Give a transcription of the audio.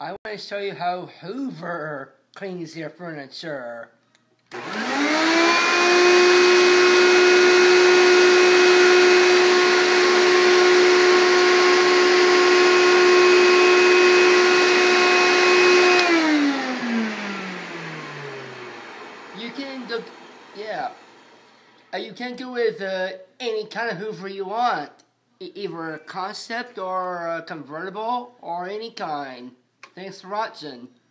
I want to show you how Hoover cleans your furniture. You can do, yeah. You can do with any kind of Hoover you want, either a concept or a convertible or any kind. Thanks for watching.